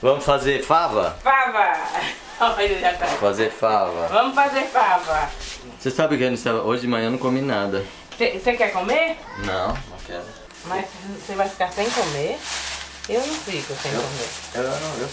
Vamos fazer fava? Fava! Olha, já tá. Fazer fava. Vamos fazer fava. Você sabe que hoje de manhã eu não comi nada. Você quer comer? Não quero. Mas você vai ficar sem comer? Eu não fico sem comer. Eu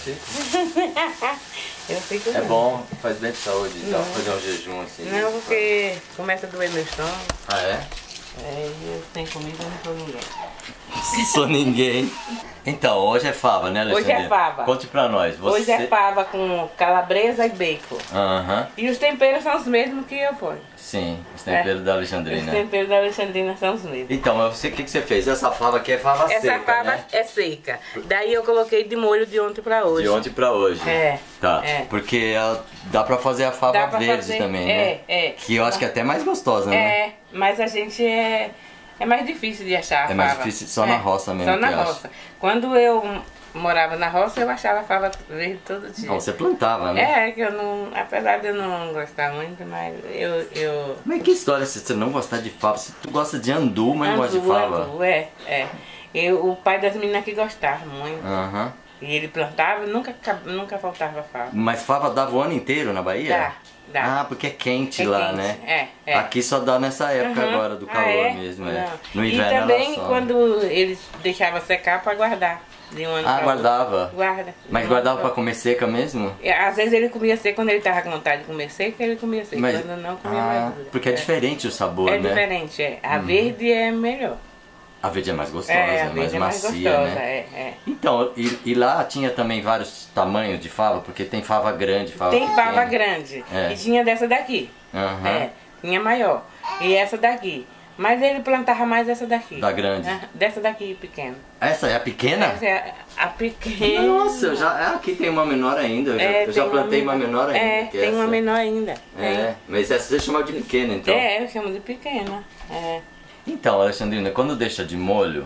fico. Eu fico É não. bom, faz bem de saúde, então, Não. fazer um jejum assim. Não, porque começa a doer meu estômago. Ah, é? É, e eu sem comida eu não sou ninguém. Sou ninguém. Então, hoje é fava, né, Alexandre? Hoje é fava. Conte pra nós. Você... Hoje é fava com calabresa e bacon. Aham. E os temperos são os mesmos que eu ponho. Sim, os temperos da Os Alexandrina. temperos da Alexandrina são os mesmos. Então, o que você fez? Essa fava aqui é fava Essa seca, fava né? é seca. Daí eu coloquei de molho de ontem pra hoje. De ontem pra hoje. É. Tá. É. Porque dá pra fazer a fava Dá pra verde fazer, também, né? É. Que eu acho que é até mais gostosa, né? É, mas a gente é mais difícil de achar a fava. É mais difícil só na roça mesmo, Só na que eu acho. roça. Quando eu morava na roça, eu achava fava verde todo dia. Não, você plantava, né? É, que eu não, apesar de eu não gostar muito, mas eu Mas que história se você não gostar de fava? Se tu gosta de andu, mas não gosta de fava? andu, é. O pai das meninas que gostava muito. Aham. E ele plantava e nunca faltava fava. Mas fava dava o ano inteiro na Bahia? Dá. Ah, porque é quente É lá, quente, né? é. Aqui só dá nessa época Uhum. agora do calor É? mesmo, é. Não. No E inverno também ela só. quando eles deixavam secar pra guardar. De um ano Ah, pra guardava? outro. Guarda. Mas De um guardava ano pra comer seca mesmo? Às vezes ele comia seco, quando ele tava com vontade de comer seco, ele comia seco. Mas- Quando não, comia mais dura. porque é diferente o sabor, É né? diferente, é. A verde é melhor. A verde é mais gostosa, É, a mais verde é mais macia, gostosa, né? é. Então, e lá tinha também vários tamanhos de fava, porque tem fava grande, fava Tem pequena. fava grande. É. E tinha dessa daqui. Aham. É, tinha maior. E essa daqui. Mas ele plantava mais essa daqui. Da grande. Dessa daqui pequena. Essa é a pequena? Essa é a pequena. Nossa, aqui tem uma menor ainda. Eu já tem plantei uma menor ainda. É, que tem essa. uma menor ainda. É, mas essa você chama de pequena, então. É, eu chamo de pequena. É. Então, Alexandrina, quando deixa de molho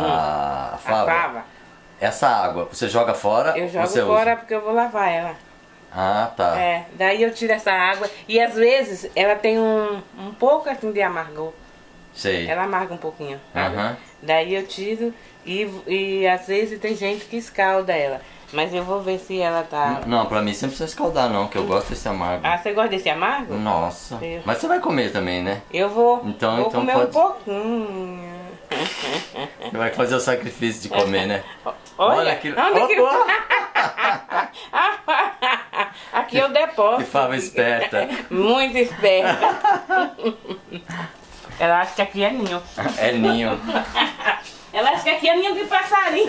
a A fava, fava. essa água, você joga fora Eu ou jogo você fora usa? porque eu vou lavar ela. Ah, tá. É, daí eu tiro essa água e às vezes ela tem um pouco assim de amargor. Sei. Ela amarga um pouquinho, sabe? Aham. Daí eu tiro e às vezes tem gente que escalda ela. Mas eu vou ver se ela tá... Não, pra mim você não precisa escaldar não, que eu gosto desse amargo. Ah, você gosta desse amargo? Nossa. Eu- Mas você vai comer também, né? Eu vou, Então vou comer pode- um pouquinho. Você vai fazer o sacrifício de comer, né? Olha, aquilo. onde que- Opa! Aqui eu deposto. Que fava esperta. Muito esperta. Ela acha que aqui é ninho. É ninho. Ela acha que aqui é ninho de passarinho.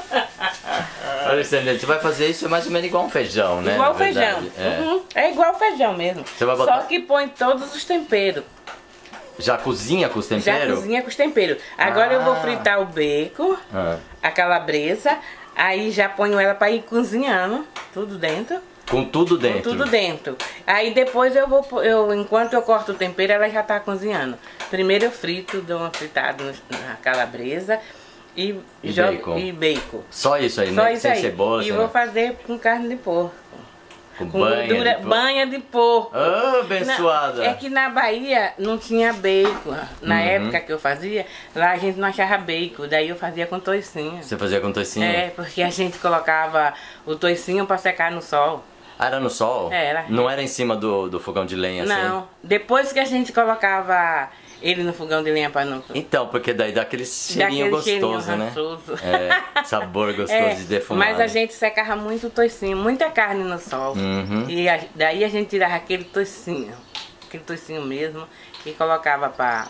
Alexandre, você vai fazer isso mais ou menos igual um feijão, né? Igual Na feijão. verdade. É. Uhum. É igual feijão mesmo. Você vai botar- Só que põe todos os temperos. Já cozinha com os Já temperos? cozinha com os temperos. Agora eu vou Ah. fritar o bacon, Ah. a calabresa. Aí já ponho ela pra ir cozinhando. Tudo dentro. Com tudo Com dentro? tudo dentro. Aí depois enquanto eu corto o tempero, ela já tá cozinhando. Primeiro eu frito, dou uma fritada na calabresa e jogo bacon. bacon. Só isso aí, Só né? isso Sem aí. cebola, E sem vou nada. fazer com carne de porco. Com Com banha gordura, de porco. banha de porco. Ah, abençoada! É que na Bahia não tinha bacon. Na época que eu fazia, lá a gente não achava bacon. Daí eu fazia com toicinho. Você fazia com toicinho? É, porque a gente colocava o toicinho pra secar no sol. Ah, era no sol? Era. Não era em cima do fogão de lenha, assim? Não, depois que a gente colocava ele no fogão de lenha pra não... Então, porque daí dá aquele cheirinho Daquele gostoso, cheirinho né? rançoso. É, sabor gostoso de defumado. mas a gente secava muito o toicinho, muita carne no sol. Uhum. E daí a gente tirava aquele toicinho mesmo, e colocava pra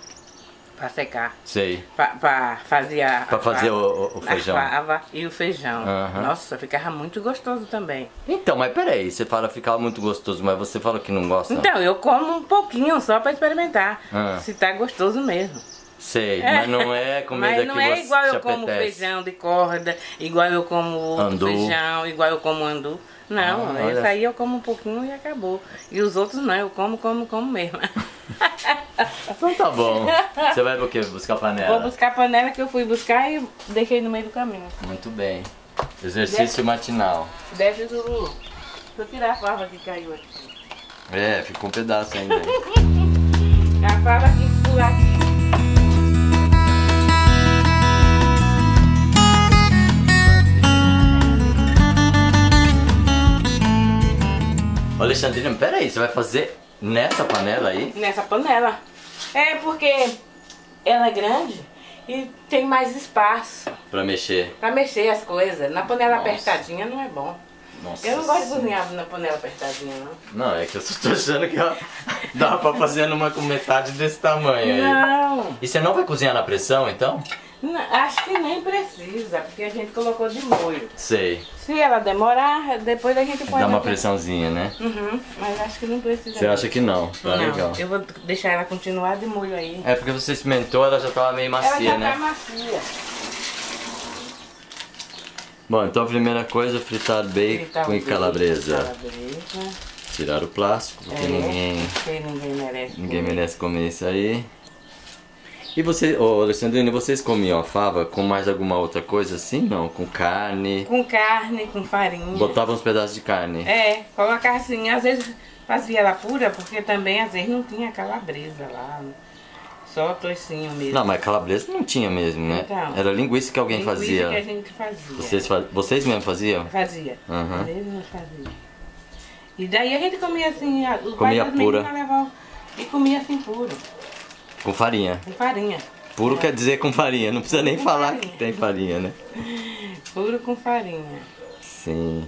secar. Sei. Pra fazer Pra fazer o feijão. A fava e o feijão. Aham. Nossa, ficava muito gostoso também. Então, mas peraí, você fala ficava muito gostoso, mas você fala que não gosta? Então, eu como um pouquinho só pra experimentar. Ah. Se tá gostoso mesmo. Sei, mas não é comida Mas que não você é igual eu te como apetece. feijão de corda, igual eu como outro Andu. feijão, igual eu como andu. Não, Ah, olha. esse aí eu como um pouquinho e acabou. E os outros não, eu como mesmo. Então tá bom. Você vai pro quê? Buscar panela? Vou buscar a panela que eu fui buscar e deixei no meio do caminho. Muito bem. Exercício matinal. Deve do... Deixa eu tirar a fava que caiu aqui. É, ficou um pedaço ainda. A fava que pula aqui. Ô, Alexandrina, peraí, você vai fazer nessa panela aí? Nessa panela. É porque ela é grande e tem mais espaço Pra mexer. pra mexer as coisas. Na panela Nossa. apertadinha não é bom. Nossa Eu não gosto de Senhora. cozinhar na panela apertadinha, não. Não, é que eu só tô achando que ó, dá pra fazer numa com metade desse tamanho aí. Não. E você não vai cozinhar na pressão, então? Não, acho que nem precisa, porque a gente colocou de molho. Sei. Se ela demorar, depois a gente põe Dá uma na- pressãozinha, né? Uhum, mas acho que não precisa. Você acha que não? Tá não, legal. eu vou deixar ela continuar de molho aí. É porque você experimentou, ela já tava meio Ela macia, já né? tá macia. Bom, então a primeira coisa é fritar bacon Fritar o e bacon, calabresa. calabresa. Tirar o plástico, porque É, ninguém porque ninguém merece. merece comer isso aí. E você, ô Alexandrine, vocês comiam a fava com mais alguma outra coisa assim? Não? Com carne? Com carne, com farinha. Botavam uns pedaços de carne? É, colocar assim, às vezes fazia ela pura, porque também às vezes não tinha calabresa lá. Só toicinho mesmo. Não, mas calabresa não tinha mesmo, né? Então, Era linguiça que alguém linguiça fazia. que a gente fazia. Vocês mesmo faziam? Fazia. Aham. Mesmo fazia. E daí a gente comia assim, os Comia pais das pura. meninas levavam e comia assim puro, Com farinha. com farinha. Puro quer dizer com farinha, não precisa nem Com falar farinha. que tem farinha, né? Puro com farinha. Sim.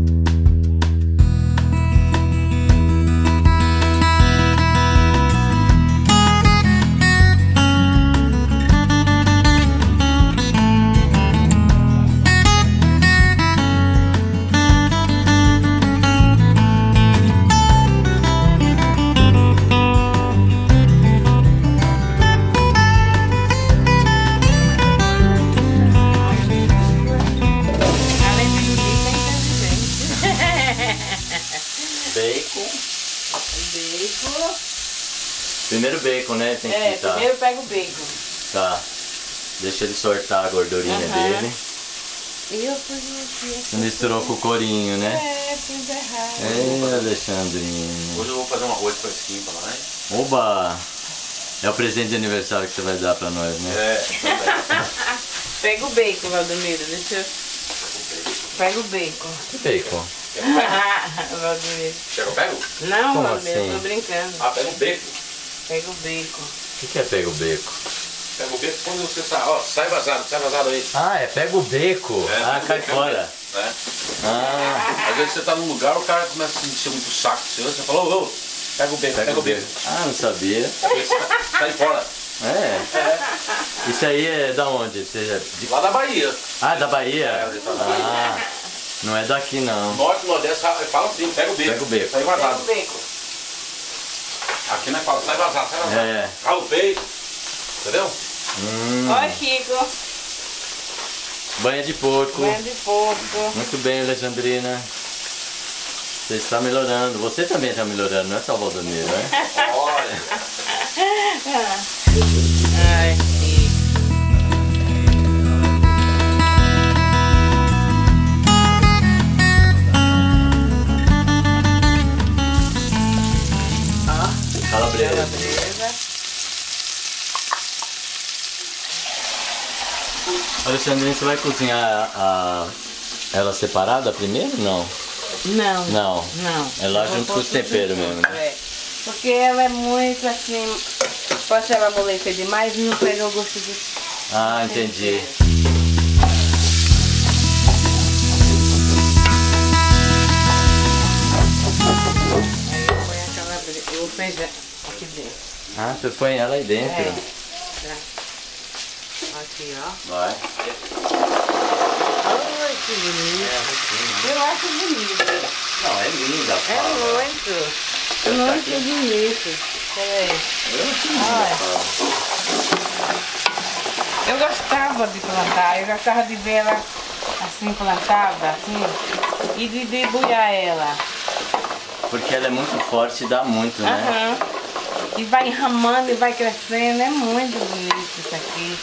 Além de bonita, é inteligente. Bacon. Bacon. Primeiro bacon, né? Tem que É, fritar. primeiro pega o bacon. Tá. Deixa ele sortar a gordurinha Aham. dele. E eu fui aqui. Você misturou com o corinho, né? É, fiz errado. É, Alexandrine. Hoje eu vou fazer um arroz fresquinho pra nós. Oba! É o presente de aniversário que você vai dar pra nós, né? É, também. Pega o bacon, Valdomiro. Deixa eu... Pega o bacon. Que bacon? Valdomiro. Quer que eu pego? Não, Como Valdomiro, assim? eu tô brincando. Ah, pega o bacon. Pega o bacon. O que é pega o beco? Pega o bacon quando você sai. Ó, sai vazado aí. Ah, é pega o beco. É, Ah, cai pega fora. Né? Ah, Às vezes você tá num lugar, o cara começa a encher muito saco seu, você fala, ô, pega o bacon, pega o bacon. Ah, não sabia. Sai fora. É. Isso aí é da onde? Seja de... Lá da Bahia. Ah, da Bahia? É, tá. Ah, não é daqui não. Norte, Nordeste, fala assim, pega o bacon. Pega o bacon. Sai Pega vazado. o bacon. Aqui nós fala, sai vazado, sai vazado. É. Cala o peito. Entendeu? Olha, Chico. Banha de porco. Banho de porco. Muito bem, Alexandrina. Você está melhorando. Você também está melhorando, não é só o Valdomiro, né? Olha. Ai, Chico. Calabresa. Calabresa. Alexandrina, você vai cozinhar ela separada primeiro? Não. Não. Não. Não. É lá Eu vou junto pôr com os tudo temperos junto, mesmo, né? é. Porque ela é muito assim. Pode ser ela amolecer demais e não pega o gosto do. Ah, entendi. Aí eu ponho a calabresa. O feijão aqui dentro. Ah, você põe ela aí dentro. É. Tá. Aqui, ó. Vai. Ai, que bonito. Eu acho bonito. Não, é linda a É fava. muito. Muito bonito. Peraí. Eu não tinha Olha. fava. Eu gostava de plantar, eu gostava de ver ela assim plantada, assim, e de debulhar ela. Porque ela é muito forte e dá muito, né? Aham. E vai enramando e vai crescendo, é muito bonito isso aqui.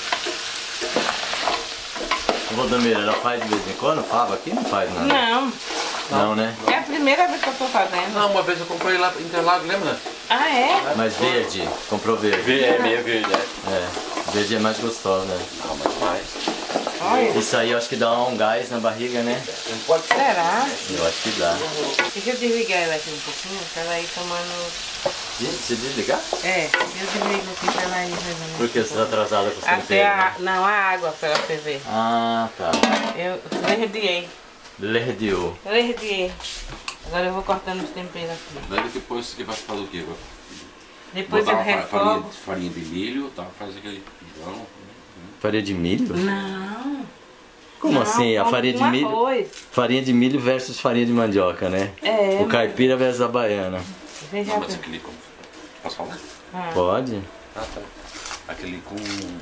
Valdomiro, ela faz de vez em quando fava aqui? Não faz nada. Não, Não, né? é a primeira vez que eu tô fazendo. Não, uma vez eu comprei lá em Interlagos, lembra? Ah, é? Mas verde, comprou verde. É meio verde, né? É, verde é mais gostoso, né? Não, mas mais. Olha. Isso aí eu acho que dá um gás na barriga, né? Não pode ser. Será? Eu acho que dá. Deixa eu desligar ela aqui um pouquinho, pra ela ir tomando... Se desligar? É, eu desligo aqui pra ela ir levando. Porque você tá atrasada com os Até temperos. não, a água pra ela ferver. Ah, tá. Eu lerdiei. Lerdiu. Lerdiei. Agora eu vou cortando os temperos aqui. Daí depois você vai fazer o quê? Vai Depois eu botar refogo. farinha de milho, tá? Faz aquele pão. Farinha de milho? Não. Como Não, assim? A como farinha de com milho? arroz. Farinha de milho versus farinha de mandioca, né? É. O caipira versus a baiana. Veja Não, mas bem. aquele com... Posso falar? Pode? Ah, tá. Aquele com...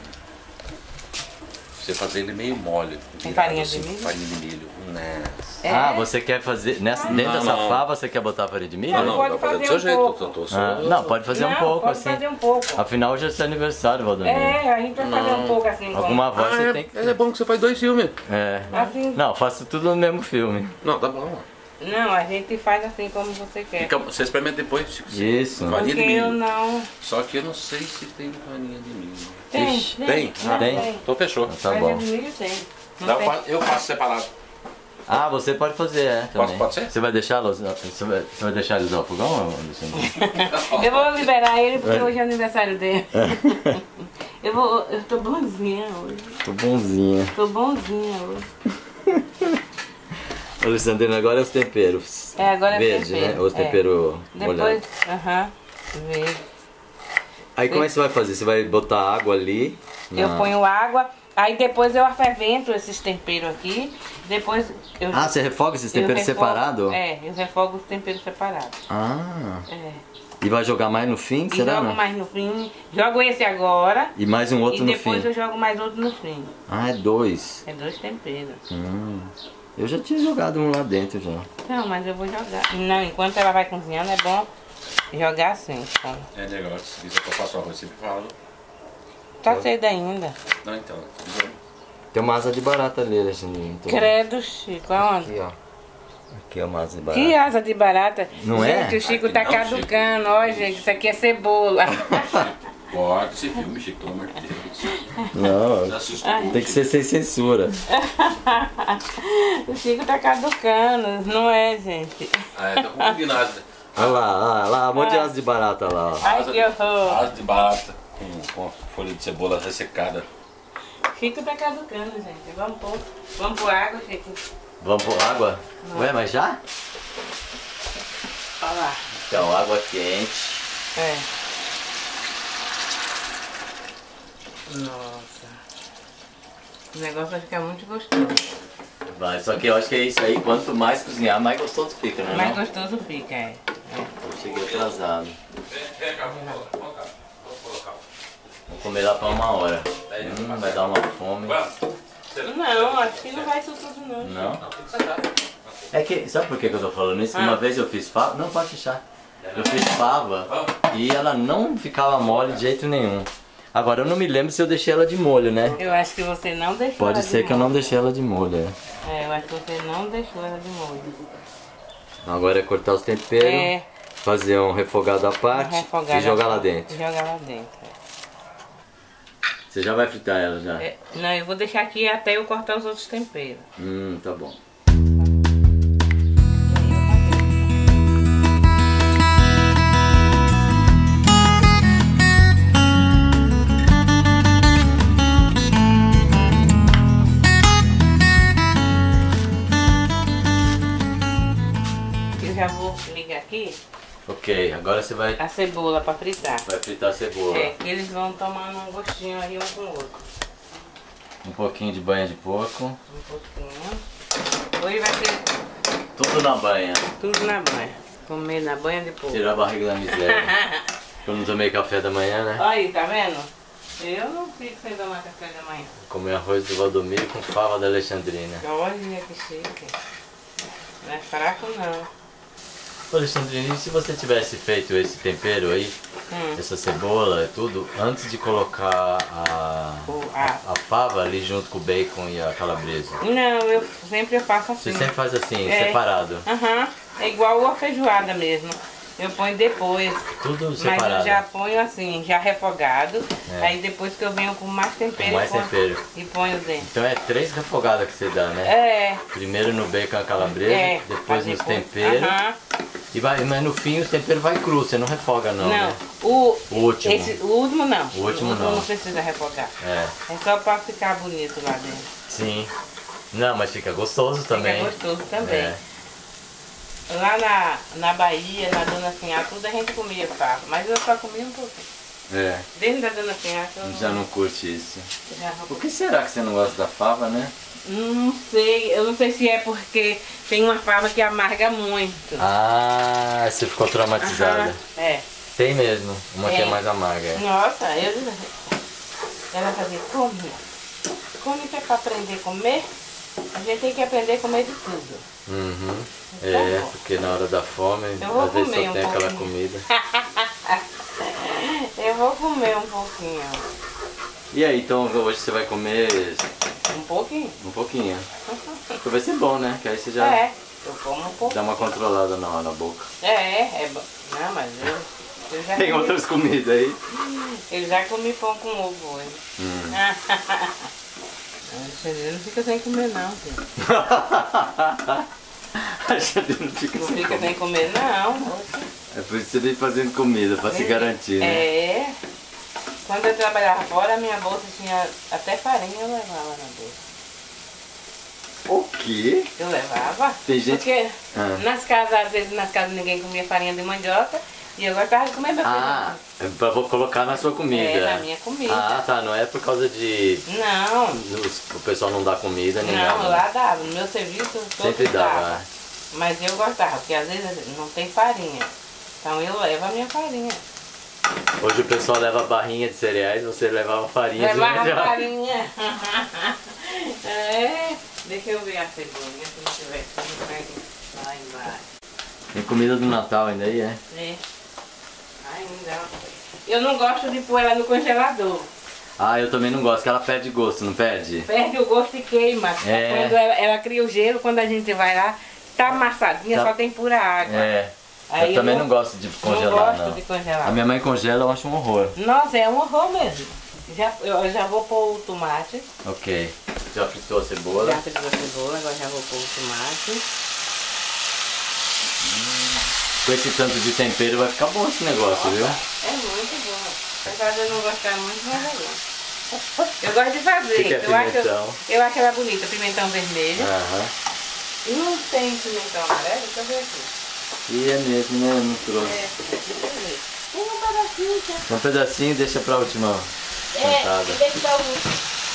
Você fazer ele meio mole. Com virado farinha de milho? Farinha de milho. Né? É. Ah, você quer fazer... dentro dessa não. fava você quer botar farinha de milho? Não, pode dá pra fazer do seu um jeito. pouco. Eu tô só... Ah, não, pode fazer um Não, pouco pode assim. fazer um pouco. Afinal, hoje é seu aniversário, Valdomiro. É, a gente vai fazer um pouco assim. Alguma voz você Ah, tem que... é bom que você faz 2 filmes. É. Assim. Não, faço tudo no mesmo filme. Não, tá bom. Não, a gente faz assim como você quer. Você experimenta depois, Chico. Isso. Farinha de Porque eu milho. não... Só que eu não sei se tem farinha de milho. Tem, Ixi, tem? Não, Tem? Então fechou. Tá Farinha bom. de milho tem. Não Dá, tem. eu faço separado. Ah, você pode fazer, também. Pode ser? Você vai deixar você vai deixar ele usar o fogão, Luciano? Eu vou liberar ele porque hoje é aniversário dele. Eu tô bonzinha hoje. Tô bonzinha. Tô bonzinha hoje. Alessandrina, agora é os temperos. É, agora é verde, tempero, né? Os é. temperos Depois, molhados. verde. Aí como é que você vai fazer? Você vai botar água ali? Eu ponho água, aí depois eu afervento esses temperos aqui. Depois eu... Ah, você refoga esses eu temperos refogo- separados? É, eu refogo os temperos separados. Ah. É. E vai jogar mais no fim, E será? jogo Não? mais no fim. Jogo esse agora. E mais um outro E no depois fim. eu jogo mais outro no fim. Ah, é 2. É 2 temperos. Eu já tinha jogado um lá dentro já. Não, mas eu vou jogar. Não, enquanto ela vai cozinhando é bom jogar assim. Então. É legal, se quiser que eu faça o arroz, sempre falo. Tá cedo ainda. Não, então, tudo bem. Tem uma asa de barata ali, Alexandrina. Credo, Chico, aonde? Aqui, ó. Aqui é uma asa de barata. Que asa de barata. Não é? Gente, o Chico Aqui tá não, caducando. Ó, gente, isso aqui é cebola. Pode esse filme, Chico, pelo amor de Deus. Não, Você assusta tem que ser sem censura. O Chico tá caducando, não é, gente? Ah, é, tá confundindo asa. Olha lá, um monte de asa de barata lá, ó. Ai, que horror. Asa de barata com a folha de cebola ressecada. Chico tá caducando, gente. Vamos pôr água, Chico. Vamos pôr água? Ué, mas já? Olha lá. Então, água quente. É. Nossa. O negócio vai ficar muito gostoso. Vai, só que eu acho que é isso aí, quanto mais cozinhar, mais gostoso fica, né? Mais não? gostoso fica, é. Eu cheguei atrasado. Vem cá, vamos colocar. Vou comer lá pra 1 hora. Vai dar uma fome. Não, acho que não vai isso tudo não. Não? É que, sabe por que eu tô falando isso? Uma vez eu fiz fava, não pode fechar. Eu fiz fava e ela não ficava mole de jeito nenhum. Agora eu não me lembro se eu deixei ela de molho, né? Eu acho que você não deixou Pode ela de ser que eu não molho. deixei ela de molho, é. É, eu acho que você não deixou ela de molho. Agora é cortar os temperos, É. fazer um refogado à parte Refogada e jogar à lá parte. dentro. Jogar lá dentro. Você já vai fritar ela já? É. Não, eu vou deixar aqui até eu cortar os outros temperos. Tá bom. Eu já vou ligar aqui Ok, agora você vai a cebola para fritar. fritar a cebola. É, que eles vão tomando um gostinho aí um com o outro. Um pouquinho de banha de porco. Um pouquinho. Hoje vai ser Tudo na banha. tudo na banha. Comer na banha de porco. Tirar a barriga da miséria. Eu não tomei café da manhã, né? Olha aí, tá vendo? Eu não fico sem tomar café da manhã. Comer arroz do Valdomiro com fava da Alexandrina. Olha que chique. Não é fraco não. Ô Alexandrina, e se você tivesse feito esse tempero aí, essa cebola e tudo, antes de colocar a fava ali junto com o bacon e a calabresa? Não, eu sempre faço assim. Você sempre faz assim, É. separado. Aham, é igual a feijoada mesmo. eu ponho depois. Tudo separado. Mas eu já ponho assim, já refogado. Aí depois que eu venho com mais tempero, Com mais tempero. E ponho dentro. Então é 3 refogadas que você dá, né? É. Primeiro no bacon a calabresa, depois nos temperos. E vai, mas no fim os temperos vai cru, você não refoga não, né? O último. O último não. O último não. Não precisa refogar. É só pra ficar bonito lá dentro. Sim. Não, mas fica gostoso também. Fica gostoso também. Lá na Bahia, na Dona Sinhá, tudo a gente comia fava, mas eu só comia um pouquinho. Desde a Dona Sinhá que eu já não curte isso. Por que será que você não gosta da fava, né? Não sei, eu não sei se é porque tem uma fava que amarga muito. Ah, você ficou traumatizada. Tem mesmo, uma que é mais amarga. Nossa, ela fazia, come que é pra aprender a comer, a gente tem que aprender a comer de tudo. Então, porque na hora da fome, às vezes só tem aquela comida. Eu vou comer um pouquinho. E aí, então hoje você vai comer... Um pouquinho? Um pouquinho. Então vai ser bom, né? Que aí você já eu como um pouquinho. dá uma controlada na boca. É bom. Não, mas eu já tem outras comidas aí? Eu já comi pão com ovo hoje. Não, não fica sem comer não, filho. A gente não fica sem comer não. É por isso que você vem fazendo comida, pra se garantir, né? Quando eu trabalhava fora, a minha bolsa tinha até farinha, eu levava na bolsa. O quê? Eu levava. Tem gente... Porque nas casas, às vezes nas casas ninguém comia farinha de mandioca e eu gostava de comer meu feijão. Pra colocar na sua comida. Na minha comida. Ah, tá, não é por causa de... Não. O pessoal não dá comida, nem nada. Não, lá dava, no meu serviço todo sempre dava. Mas eu gostava, porque às vezes não tem farinha. Então eu levo a minha farinha. Hoje o pessoal leva barrinha de cereais, você levava farinha de mandioca. mandioca. Levava farinha. Deixa eu ver a cebolinha, se não tiver, lá embaixo. Tem comida do Natal ainda aí, Ainda. Eu não gosto de pôr ela no congelador. Eu também não gosto, que ela perde gosto, não perde? Perde o gosto e queima. Quando ela cria o gelo, quando a gente vai lá, tá amassadinha, só tem pura água. Aí eu também não gosto de congelar, não. De congelar. A minha mãe congela, eu acho um horror. Nossa, é um horror mesmo. Eu já vou pôr o tomate. Ok. Já fritou a cebola? Já fritou a cebola, agora já vou pôr o tomate. Com esse tanto de tempero vai ficar bom esse negócio, viu? É muito bom. Apesar de eu não gostar muito, mas é bom. Eu gosto de fazer. Que é pimentão? Eu acho ela bonita, pimentão vermelho. E não tem pimentão amarelo, deixa eu ver aqui. E é mesmo, né? Não trouxe. Tem um pedacinho já. Um pedacinho deixa pra última cantada. Deixa pra última.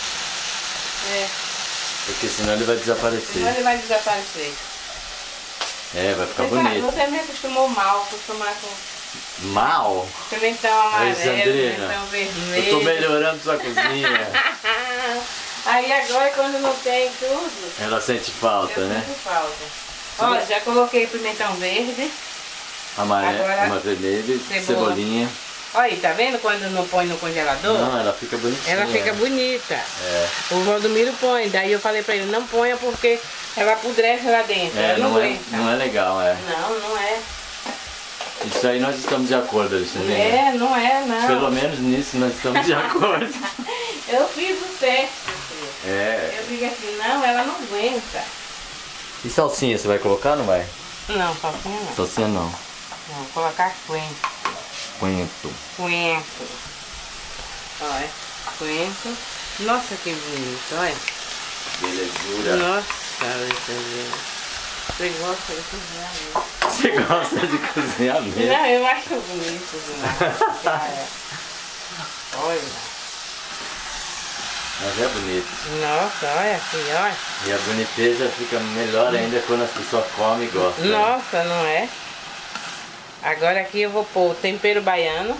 Porque senão ele vai desaparecer. Senão ele vai desaparecer. Vai ficar bonito. Você me acostumou mal, acostumar com... Mal? Pimentão amarelo, Sandrina, pimentão vermelho. eu tô melhorando sua cozinha. Aí agora quando não tem tudo... Ela sente falta, né? Sente falta. Olha, já coloquei pimentão verde. Amarelo, vermelho, cebolinha. Olha aí, tá vendo quando não põe no congelador? Não, ela fica bonitinha. Ela fica bonita. O Valdomiro põe, daí eu falei pra ele, não ponha porque ela apodrece lá dentro. Ela não aguenta. Não é legal, Não é. Isso aí nós estamos de acordo, Alexandrina. Não é, não. Pelo menos nisso nós estamos de acordo. Eu fiz o teste. Eu digo assim, não, ela não aguenta. E salsinha, você vai colocar ou não vai? Não, salsinha não. Salsinha não. Não, vou colocar coentro. Coentro. Olha, coentro. Nossa, que bonito, olha. Belezura. Nossa, Alexandrina. Você gosta de cozinhar mesmo. Você gosta de cozinhar mesmo? Não, eu acho bonito demais. Olha. Mas é bonito. Nossa, olha aqui, olha. E a boniteza fica melhor ainda quando as pessoas comem e gostam. Nossa, não é? Agora aqui eu vou pôr o tempero baiano.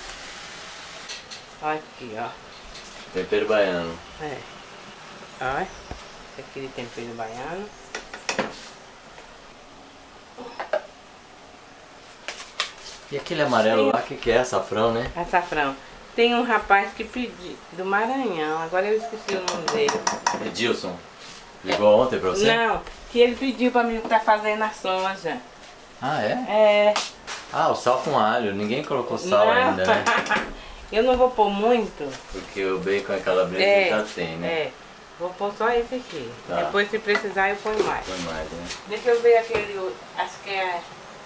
Aqui, ó. Tempero baiano. Olha. Aqui de tempero baiano. E aquele amarelo lá, que é? Açafrão, né? Açafrão. Tem um rapaz que pediu, do Maranhão, agora eu esqueci o nome dele. Edilson. Ligou ontem pra você? Não, que ele pediu pra mim estar fazendo a soja. Ah, é? Ah, o sal com alho. Ninguém colocou sal ainda, né? Eu não vou pôr muito. Porque o bacon e calabresa já tem, né? É. Vou pôr só esse aqui. Tá. Depois, se precisar, eu ponho mais. Põe mais, né? Deixa eu ver aquele outro. Acho que é...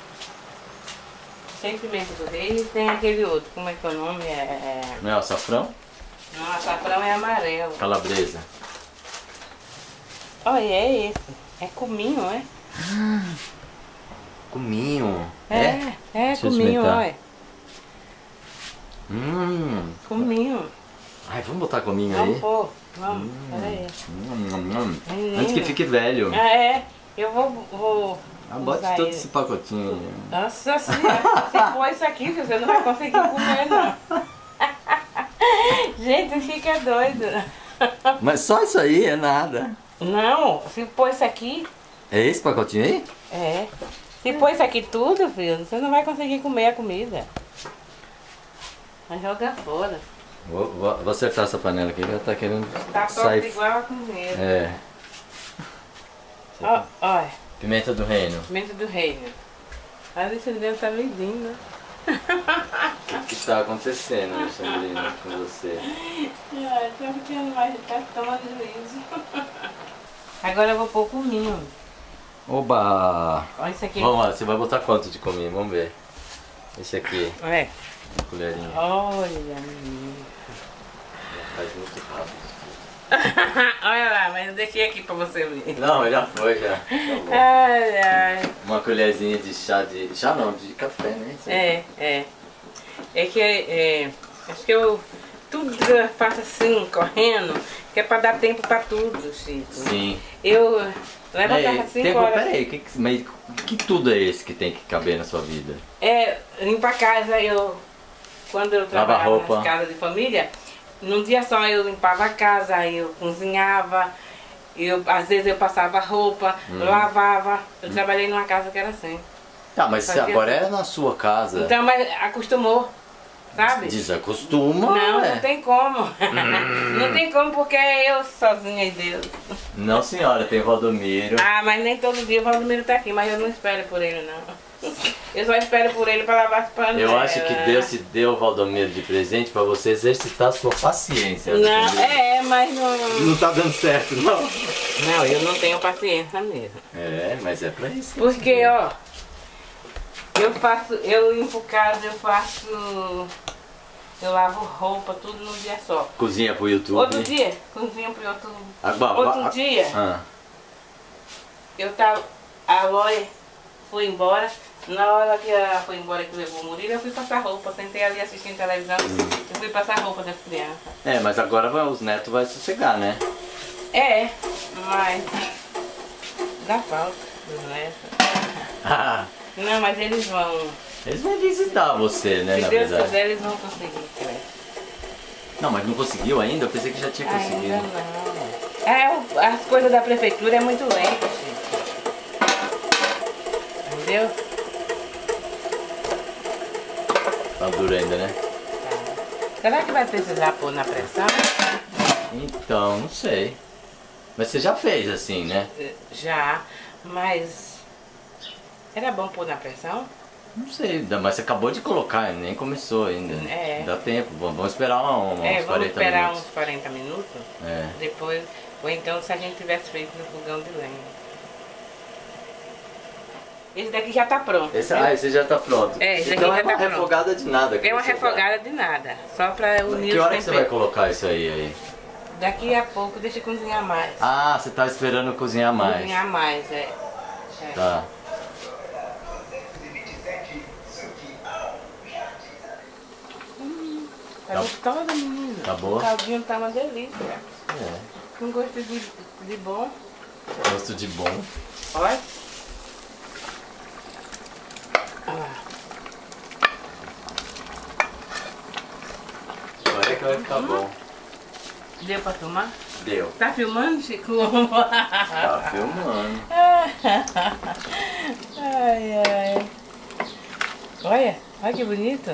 Sem pimenta do rei. E tem aquele outro. Como é que é o nome? Não é o açafrão? Não, açafrão é amarelo. Calabresa. Olha, é esse. É cominho, é? Cominho. É Deixa eu cominho, experimentar. olha. Cominho. Ai, vamos botar cominho Vamos aí? pôr. Vamos, peraí. Antes que fique velho. Eu vou Bote usar todo ele. esse pacotinho. Nossa senhora, se pôr isso aqui, você não vai conseguir comer, não. Gente, fica doido. Mas só isso aí é nada. Não, se pôr isso aqui, É esse pacotinho aí? se pôr isso aqui tudo, filho, você não vai conseguir comer a comida. Vai jogar fora. Vou acertar essa panela aqui, já tá querendo Tá todo sair. igual a comer. É. Olha, Pimenta do reino. pimenta do reino. Olha, esse dedo tá medindo. O que está acontecendo, Alexandrina, com você? Ai, tô ficando mais, tá tomando juízo. Agora eu vou pôr cominho. Oba! Olha isso aqui. Vamos lá, você vai botar quanto de cominho? Vamos ver. Esse aqui, É. uma colherinha. Olha, menino. Faz muito rápido. Olha lá, mas eu deixei aqui pra você ver. Não, já foi, já. Tá bom. Ai, ai. Uma colherzinha de chá de... Chá não, de café, né? É que acho que eu tudo eu faço assim, correndo, que é pra dar tempo pra tudo, Chico. Sim. Eu levantava 5 horas. Peraí, mas que tudo é esse que tem que caber na sua vida? Limpar a casa, quando eu trabalhava roupa. nas casas de família, num dia só eu limpava a casa, eu cozinhava, às vezes eu passava roupa, lavava. Eu trabalhei numa casa que era assim. Tá, mas agora é na sua casa. Então, mas acostumou, sabe? Desacostuma, Não, né? não tem como. Não tem como porque é eu sozinha e Deus. Não, senhora, tem Valdomiro. Ah, mas nem todo dia o Valdomiro tá aqui, mas eu não espero por ele, não. Eu só espero por ele pra lavar as panos. Eu acho que Deus te deu o Valdomiro de presente pra você exercitar a sua paciência. Não, mas não... Não tá dando certo, não. Não, eu não tenho paciência mesmo. Mas é pra isso. Porque, ó, eu limpo casa, eu lavo roupa, tudo num dia só. Cozinha pro YouTube. Outro dia, cozinha pro YouTube. Agora, Outro dia, a Lóia foi embora. Na hora que ela foi embora, que levou o Murilo, eu fui passar roupa. Sentei ali assistindo televisão, eu fui passar roupa das crianças. Mas agora os netos vão sossegar, né? Mas dá falta dos netos. Não, mas eles vão. Eles vão visitar você, né, Se na Deus verdade. quiser, eles vão conseguir. Não, mas não conseguiu ainda? Eu pensei que já tinha conseguido. Ainda não. As coisas da prefeitura é muito lento, gente. Entendeu? Tá duro ainda, né? Será que vai precisar pôr na pressão? Então, não sei. Mas você já fez assim, né? Já, mas era bom pôr na pressão? Não sei, mas você acabou de colocar, nem começou ainda. Dá tempo, vamos esperar uns 40 minutos. Vamos esperar uns 40 minutos? É. Depois, ou então se a gente tivesse feito no fogão de lenha. Esse daqui já tá pronto. Esse já tá pronto. Esse então aqui é já uma tá refogada pronto. de nada. É uma refogada de nada. Só pra unir Que os hora que você vai temperos. colocar isso aí? Daqui a pouco deixa cozinhar mais. Ah, você tá esperando cozinhar mais. Cozinhar mais, Tá. Tá gostosa, menina. Tá boa? O caldinho tá uma delícia. É. Com gosto de bom. Gosto de bom. Olha. Agora é que vai ficar bom. Deu pra tomar? Deu. Tá filmando, Chico? Tá filmando. Ai, ai. Olha que bonito.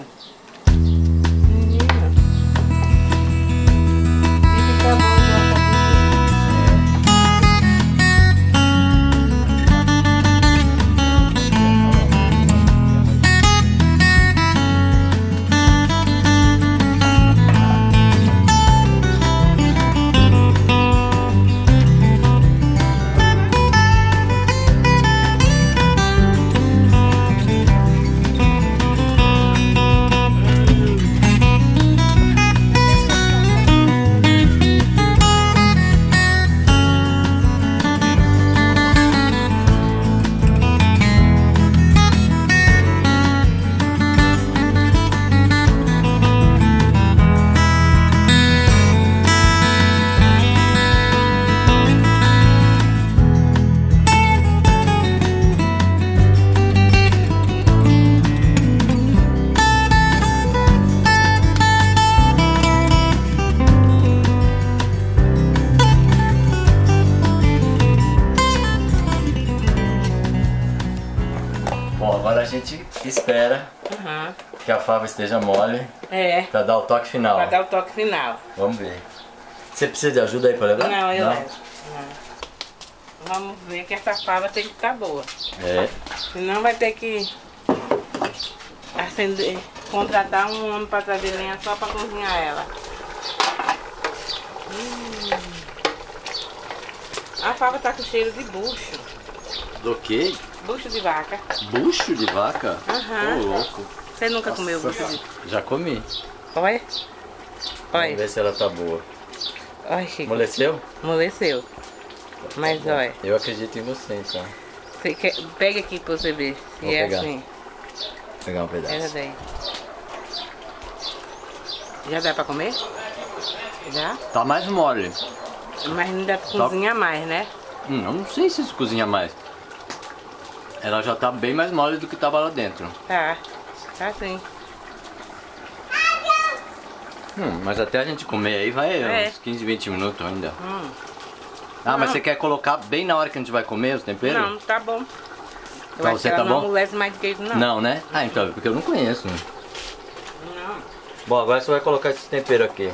Bom, agora a gente espera que a fava esteja mole pra dar o toque final. Pra dar o toque final. Vamos ver. Você precisa de ajuda aí pra levar? Não, eu levo. Vamos ver que essa fava tem que estar boa. Senão vai ter que acender, contratar um homem pra trazer lenha só pra cozinhar ela. A fava tá com cheiro de bucho. Do quê? Bucho de vaca. Bucho de vaca? Aham. Ô, louco. Você nunca comeu bucho de vaca? Já comi. Olha. Vamos ver se ela tá boa. Olha, Chico. Amoleceu? Amoleceu. Mas olha. Eu acredito em você, então. Você quer... Pega aqui pra você ver se Vou é pegar. assim. Vou pegar um pedaço. Pega daí. Já dá pra comer? Já? Tá mais mole. Mas não dá pra cozinhar mais, né? Não sei se isso cozinha mais. Ela já tá bem mais mole do que tava lá dentro. Tá. Tá sim. Mas até a gente comer aí vai uns 15, 20 minutos ainda. Mas você quer colocar bem na hora que a gente vai comer os temperos? Não, tá bom. Eu Pra acho você que ela tá não bom? amolece mais do que isso, não. Não, né? Ah, então, porque eu não conheço. Não. Bom, agora você vai colocar esses temperos aqui.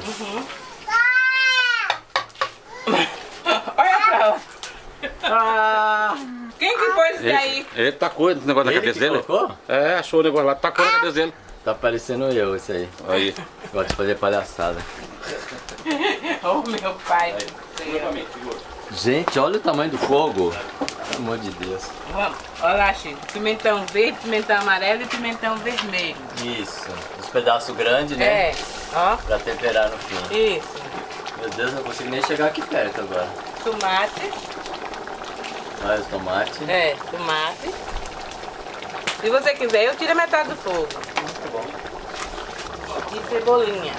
Olha pra lá. Quem que pôs isso daí? Ele tacou esse negócio na cabeça dele. Colocou? É, achou o negócio lá, tacou na cabeça dele. Tá parecendo eu, isso aí. Aí. Gosto de fazer palhaçada. Ô, meu pai. Gente, olha o tamanho do fogo. Pelo amor de Deus. Vamos. Olha lá, Chico. Pimentão verde, pimentão amarelo e pimentão vermelho. Isso. Os pedaços grandes, né? É. Ó. Pra temperar no fim. Isso. Meu Deus, eu não consigo nem chegar aqui perto agora. Tomate. Olha os tomates. É, tomate. Se você quiser, eu tiro a metade do fogo. Muito bom. E cebolinha.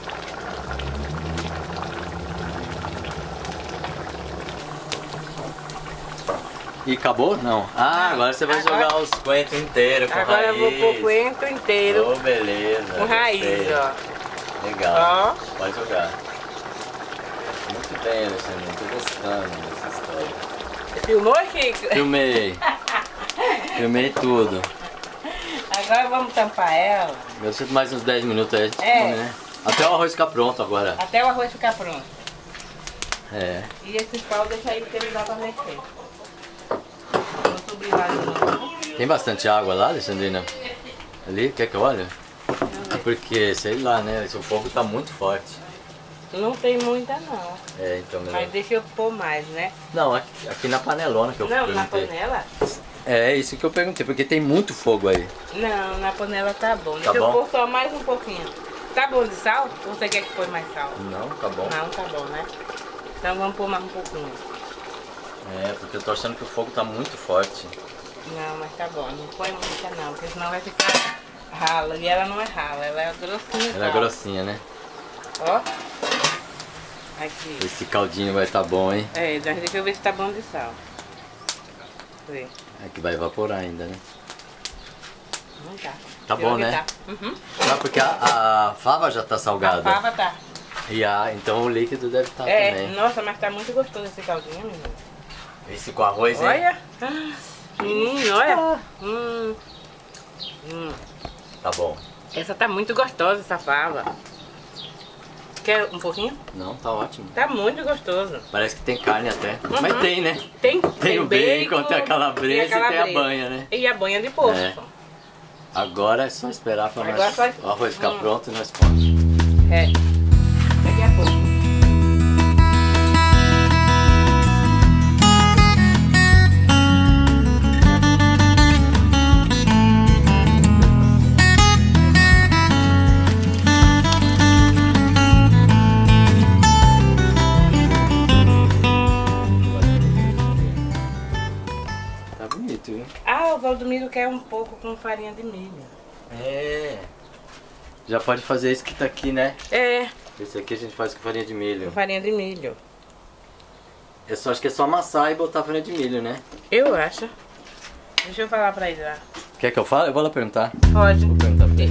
E acabou? Não. Ah, agora você vai Agora- jogar os coentros inteiros com Agora raiz. eu vou pôr o coentro inteiro Oh, beleza. com raiz, gostei. ó. Legal. Ó. Pode jogar. Muito bem, Alexandre. Tô gostando dessa história. Você filmou, Chico? Filmei. Filmei tudo. Agora vamos tampar ela. Eu sinto mais uns 10 minutos aí. A gente É. come, né? Até o arroz ficar pronto agora. Até o arroz ficar pronto. É. E esse pau deixa aí porque ele dá pra mexer. Vou subir lá de novo. Tem bastante água lá, Alexandrina? Ali? Quer que eu olhe? Porque, sei lá, né? Esse fogo tá muito forte. Não tem muita não. É, então melhor. Mas deixa eu pôr mais, né? Não, aqui na panelona que eu Não, na perguntei. panela? É, isso que eu perguntei, porque tem muito fogo aí. Não, na panela tá bom. Tá Deixa eu bom? pôr só mais um pouquinho. Tá bom de sal? Ou você quer que põe mais sal? Não, tá bom. Não, tá bom, né? Então vamos pôr mais um pouquinho. É, porque eu tô achando que o fogo tá muito forte. Não, mas tá bom. Não põe muita não, porque senão vai ficar rala. E ela não é rala, ela é grossinha. Ela é tal. grossinha, né? Ó. Aqui. Esse caldinho vai tá bom, hein? É, deixa eu ver se tá bom de sal. Vê. É que vai evaporar ainda, né? Não tá. Tá Pior bom, que né? Tá. Uhum. Não, porque a fava já tá salgada. A fava tá. Então o líquido deve estar É, também. nossa, mas tá muito gostoso esse caldinho, menino. Esse com arroz, hein? Olha. Menino, olha. Tá bom. Essa tá muito gostosa, essa fava. Quer um pouquinho? Não, tá ótimo. Tá muito gostoso. Parece que tem carne até. Mas tem, né? Tem o bacon, tem a calabresa e tem a banha, né? E a banha de porco. É. Agora é só esperar para Agora só- o arroz ficar pronto e nós comemos. É. Daqui a pouco. Tá bonito, viu? Ah, o Valdomiro quer um pouco com farinha de milho. É. Já pode fazer isso que tá aqui, né? É, Esse aqui a gente faz com farinha de milho. com farinha de milho. Acho que é só amassar e botar farinha de milho, né? Eu acho. Deixa eu falar pra ele lá. Quer que eu fale? Eu vou lá perguntar. Pode. Vou perguntar pra ele.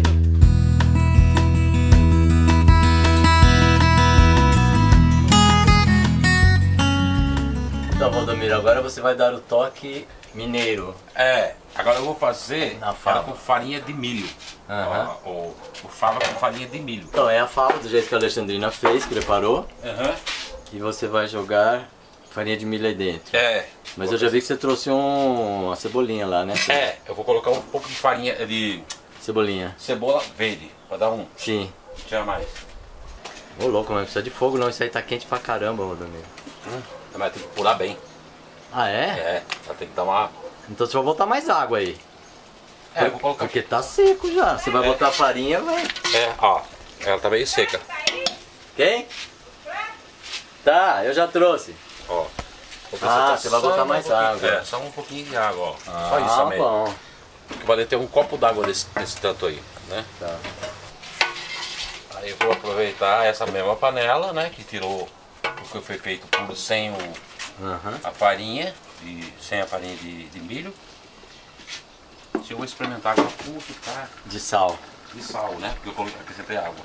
Então, Valdomiro, agora você vai dar o toque Mineiro. Agora eu vou fazer Na fava. ela com farinha de milho. O fava com farinha de milho. Então é a fava do jeito que a Alexandrina fez, preparou. E você vai jogar farinha de milho aí dentro. Mas eu já vi que você trouxe uma cebolinha lá, né? Eu vou colocar um pouco de farinha de Cebolinha. cebola verde, pra dar um... Sim. Tira mais. Ô louco, mas não precisa de fogo não, isso aí tá quente pra caramba, Rodomiro. Mas tem que pular bem. Ah é? Ela tem que dar uma... Então você vai botar mais água aí. eu vou colocar... Porque tá seco já, você vai botar farinha, vai... ó, ela tá meio seca. Quem? Tá, eu já trouxe. Ó. Você vai botar mais água. Só um pouquinho de água, ó. Só isso também. Bom. Porque vai ter um copo d'água desse tanto aí, né? Tá. Aí eu vou aproveitar essa mesma panela, né? Que tirou o que foi feito puro sem a farinha, sem a farinha de milho. Eu vou experimentar agora como que tá De sal. de sal, né? Porque eu coloquei aqui sempre água.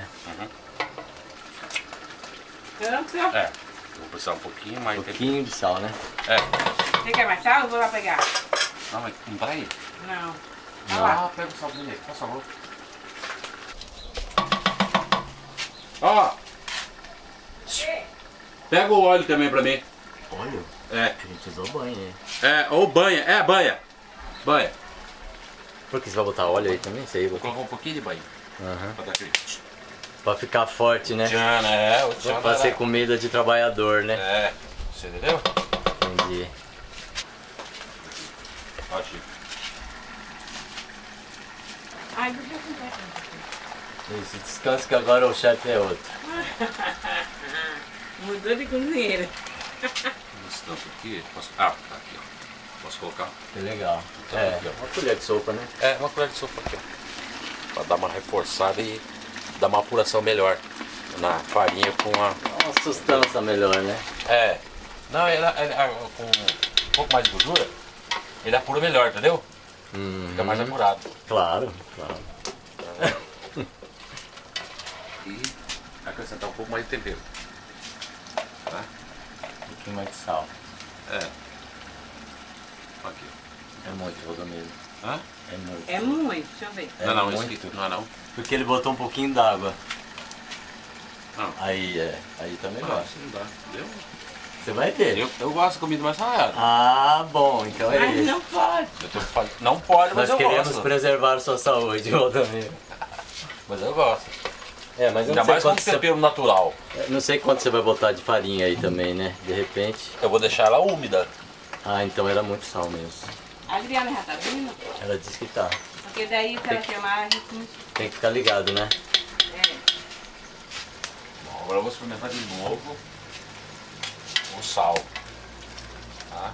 Vou precisar um pouquinho mais. Um pouquinho de sal, né? Você quer mais sal? Eu vou lá pegar. Não, mas não tá aí? Não. Pega o salzinho aí, por favor. Ó! Pega o óleo também pra mim. Óleo? A gente usou banho, né? Ou banha. Banha. Banha. Por que você vai botar óleo aí também? Isso aí, Vou colocar um pouquinho de banho. Pra dar aquele... Pra ficar forte, né? Tchana, o tchana. Pra ser comida de trabalhador, né? Você entendeu? Entendi. Ó, Chico. Ai, deixa eu contar. Isso, descansa que agora o chefe é outro. Mudou de cozinheira. Esse tanto aqui, posso... tá aqui, ó. Posso colocar? Que legal. Aqui, ó. Uma colher de sopa, né? Uma colher de sopa aqui, ó. Pra dar uma reforçada e dar uma apuração melhor na farinha com a... Uma sustância melhor, né? Não, ele com um pouco mais de gordura, ele apura melhor, entendeu? Fica mais apurado. Claro. E acrescentar um pouco mais de tempero. Tá? Um pouquinho mais de sal. Aqui. É muito, Rodomiro. É muito. É muito, deixa eu ver. Não, muito. isso aqui não é não. Porque ele botou um pouquinho d'água. Não. Aí tá melhor. Isso não dá, entendeu? Você vai ver. Eu gosto de comida mais salgada. Bom, então é Mas isso. não pode. Não pode, mas Nós eu queremos gosto. preservar a sua saúde, Rodomiro. Mas eu gosto. Mas eu Ainda não sei mais com quanto tempero natural. Não sei quanto você vai botar de farinha aí também, né? De repente. Eu vou deixar ela úmida. Então era muito sal mesmo. A Adriana já tá vindo? Ela disse que tá. Porque daí se ela chamar, a gente não... Tem que ficar ligado, né? Bom, agora eu vou experimentar de novo o sal. Tá?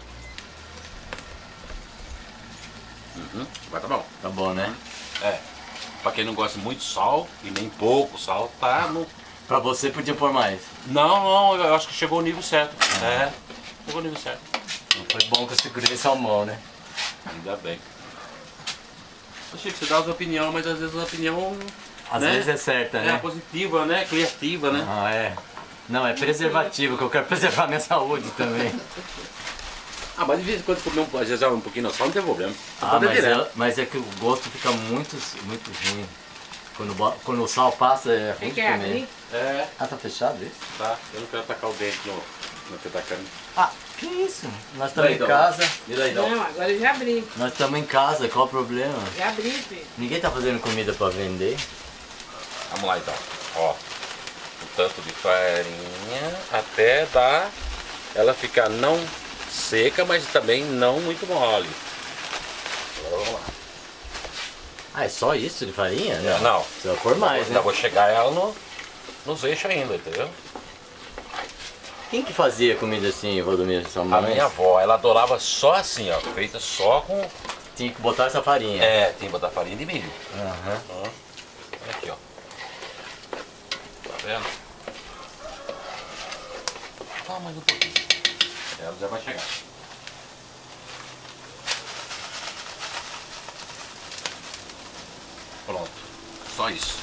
Vai tá bom. Tá bom, né? Pra quem não gosta muito de sal e nem pouco sal, tá no... Pra você podia pôr mais. Não, eu acho que chegou o nível certo. Chegou o nível certo. Não foi bom que eu segurei sua mão, né? Ainda bem. Ô Chico, você dá as opiniões, mas às vezes a opinião... Às vezes é certa, né? Positiva, né? Criativa, né? Não, é preservativo, que eu quero preservar minha saúde também. Mas de vez em quando comer às vezes um pouquinho de sal, não tem problema. Mas é que o gosto fica muito ruim. Quando o sal passa, é ruim de quer comer. abrir? Tá fechado isso? Tá, eu não quero tacar o dente no pé da carne. Que isso? Nós estamos em casa. Não, agora eu já abri. Nós estamos em casa, qual o problema? Já abri, filho. Ninguém tá fazendo comida pra vender. Vamos lá então. Ó, o tanto de farinha até dar ela ficar não seca, mas também não muito mole. Agora vamos lá. É só isso de farinha? Não. Você vai pôr mais, Ainda né? vou chegar ela nos eixos ainda, entendeu? Quem que fazia comida assim, Rodomiro? Sua A mãe? minha avó, ela adorava só assim, ó, feita só com... Tinha que botar essa farinha. Tem que botar farinha de milho. Aham. Olha aqui, ó. Tá vendo? Só mais um pouquinho. Ela já vai chegar. Pronto. Só isso.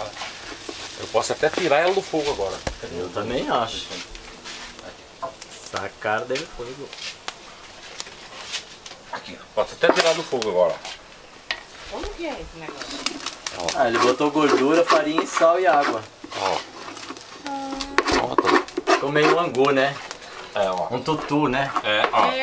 Eu posso até tirar ela do fogo agora. Eu também acho. Nossa, a cara dele foi igual. Aqui, pode até tirar do fogo agora. Como que é esse negócio? Ah, ele botou gordura, farinha, sal e água. Ó. Pronto. Ficou meio angu, né? É, ó. Um tutu, né? É, ó.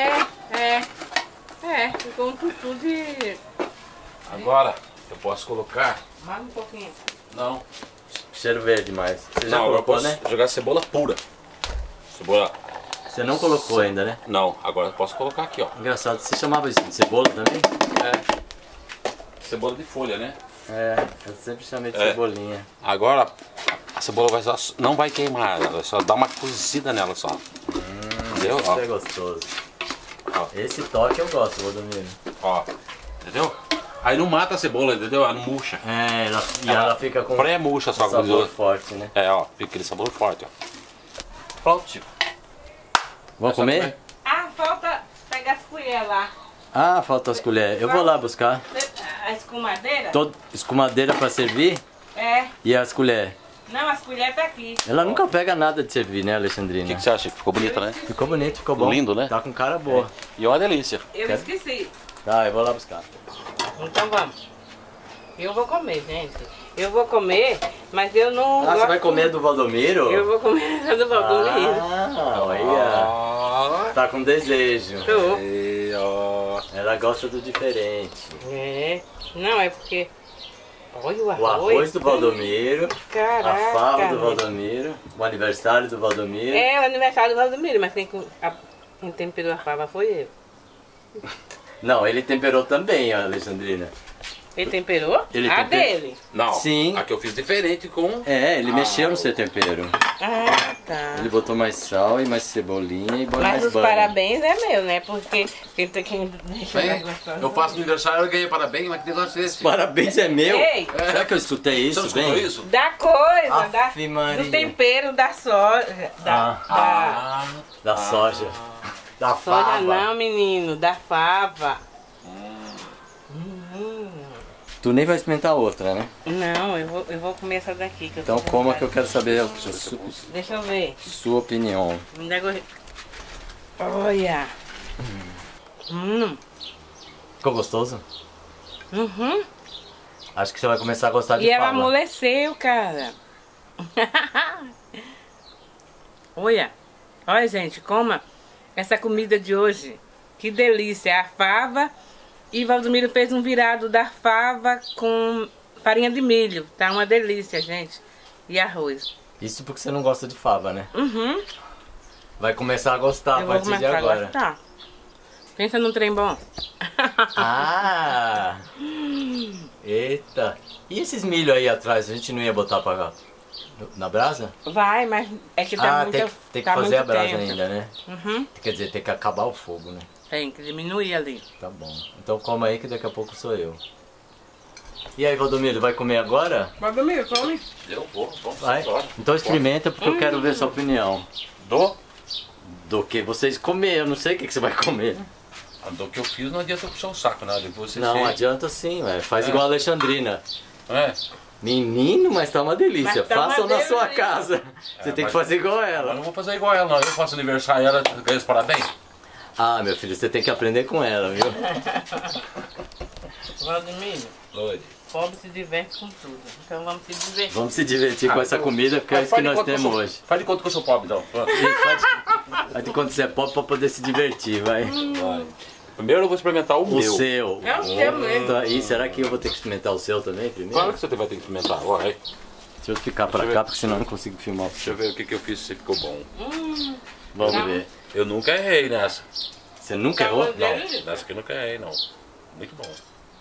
Ficou um tutu de... Agora eu posso colocar. Mais um pouquinho. Não. Cheiro verde mais. Você já Não, eu colocou, posso né? jogar cebola pura. Cebola. Você não colocou ainda, né? Não, agora eu posso colocar aqui, ó. Engraçado, você chamava isso de cebola também? É. Cebola de folha, né? É, eu sempre chamei de É. cebolinha. Agora a cebola vai só, não vai queimar, ela só dá uma cozida nela só. Entendeu? Isso Ó, é gostoso. Ó. Esse toque eu gosto, Valdomiro. ó. Entendeu? Aí não mata a cebola, entendeu? Ela não murcha. É, ela fica com Pré-murcha só com sabor os forte, né? É, ó, fica aquele sabor forte, ó. Pronto, Chico. Vamos Só comer? Ah, falta pegar as colheres lá. Ah, falta as colheres. Eu vou lá buscar. A escumadeira? Escumadeira pra servir É. e as colheres. Não, as colheres tá aqui. Ela nunca pega nada de servir, né, O Alexandrina? que você acha? Ficou bonita, né? Ficou bonito, ficou bom. Lindo, né? Tá com cara boa. E é uma delícia. Eu Quer? esqueci. Tá, eu vou lá buscar. Então vamos. Eu vou comer, gente. Eu vou comer, mas eu não Ah, gosto... você vai comer do Valdomiro? Eu vou comer do Valdomiro. Ah, olha. Tá com desejo. Tô. E, ó. Ela gosta do diferente. É. Não, é porque... Olha o arroz. O arroz do Valdomiro, Caraca. a fava do Valdomiro, o aniversário do Valdomiro. É o aniversário do Valdomiro, mas quem temperou a fava foi eu. Não, ele temperou também, Alexandrina. Ele temperou? Ele a temperou. dele. Não, Sim. a que eu fiz diferente com... É, ele mexeu no seu tempero. Ah, tá. Ele botou mais sal e mais cebolinha e botou Mas mais os banho. parabéns é meu, né? Porque quem deixa mais gostoso. Eu faço aniversário, eu ganhei parabéns, mas que negócio é esse? Parabéns é meu. Ei. Será que eu escutei isso, Você não escutou bem? isso? Da coisa, Aff, Maria. do tempero da soja. Da soja. Da Soja fava. não, menino, da fava. Tu nem vai experimentar outra, né? Não, eu vou comer essa daqui. Que eu Então tô com coma que eu vontade. quero saber a Deixa eu ver. sua opinião. Me dá Olha. Ficou gostoso? Uhum. Acho que você vai começar a gostar de E ela fava. amoleceu, cara. Olha. Olha, gente, coma essa comida de hoje. Que delícia. A fava. E Valdomiro fez um virado da fava com farinha de milho. Tá uma delícia, gente. E arroz. Isso porque você não gosta de fava, né? Uhum. Vai começar a gostar a Eu vou partir de começar a agora. gostar. Pensa num trem bom. Ah! Eita! E esses milho aí atrás, a gente não ia botar pra na brasa? Vai, mas é que tá muito tem que tá fazer a muito brasa tenso. ainda, né? Uhum. Quer dizer, tem que acabar o fogo, né? Tem que diminuir ali. Tá bom. Então coma aí que daqui a pouco sou eu. E aí, Valdomiro, vai comer agora? Valdomiro, come. Eu vou, vamos Vai? embora. Então experimenta porque eu quero ver sua opinião. Do que vocês comer, eu não sei o que você vai comer. Do que eu fiz não adianta puxar o saco, né? Depois você Não, adianta sim, ué. Faz igual a Alexandrina. É. Menino, mas tá uma delícia. Mas tá uma Façam na sua delícia. casa. Você tem que mas- fazer igual Eu ela. não vou fazer igual ela, não. Eu faço aniversário e ela ganha os parabéns. Ah, meu filho, você tem que aprender com ela, viu? Valdomiro, Oi. pobre se diverte com tudo. Então vamos se divertir. Vamos se divertir com essa comida, porque é isso que nós temos hoje. Faz de conta que eu sou pobre, então. Pronto. Faz de quando você é pobre pra poder se divertir, vai. Vai. Primeiro eu vou experimentar o O meu. seu. É o seu mesmo. Tá, e será que eu vou ter que experimentar o seu também primeiro? Claro que você vai ter que experimentar. Vai. Deixa eu ficar pra Deixa eu cá, ver. porque senão eu não consigo filmar o Deixa seu. eu ver o que eu fiz se ficou bom. Vamos Não. ver. Eu nunca errei nessa. Você nunca Tá errou? bom. Não, nessa aqui eu nunca errei, não. Muito bom.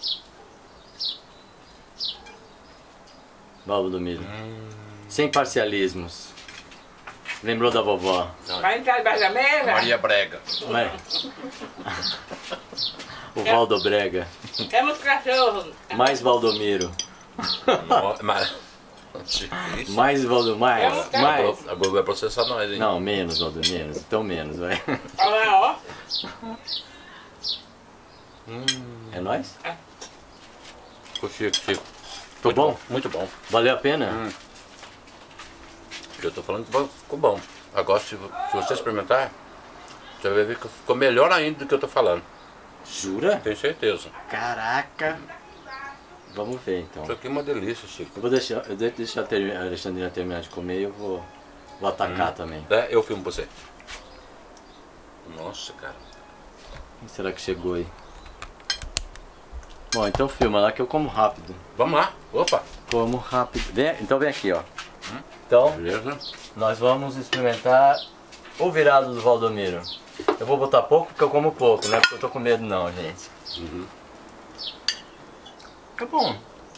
Valdomiro. Sem parcialismos. Lembrou da vovó? Vai entrar debaixo da mesa? Maria Brega. Vai. O Valdobrega. Temos cachorro. Mais Valdomiro. Mas... Isso. Mais Valdomiro. Mais. A Globo vai processar nós, hein? Não, menos, Valdo, menos. Então menos, vai. Olha lá, ó. É nóis? Ficou chique. Ficou bom? Muito bom. Valeu a pena? Eu tô falando que ficou bom. Agora, se você experimentar, Você vai ver que ficou melhor ainda do que eu tô falando. Jura? Tenho certeza. Caraca. Vamos ver então. Isso aqui é uma delícia, Chico. Eu vou deixar, a Alexandrina terminar de comer e eu vou atacar também. É, eu filmo você. Nossa, cara. Quem será que chegou aí? Bom, então filma lá que eu como rápido. Vamos lá. Opa. Como rápido. Então vem aqui, ó. Então, Beleza. nós vamos experimentar o virado do Valdomiro. Eu vou botar pouco porque eu como pouco, não é porque eu tô com medo não, gente. Tá bom.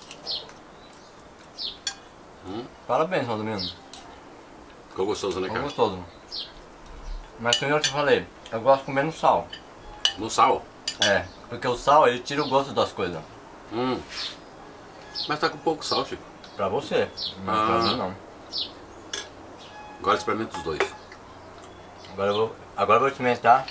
Parabéns, Valdomiro. Ficou gostoso, né, Ficou cara? gostoso. Mas como eu te falei, eu gosto de comer no sal. No sal? É, porque o sal ele tira o gosto das coisas. Mas tá com pouco sal, Chico. Pra você, mas pra mim não. Agora experimenta os dois. Agora eu vou experimentar.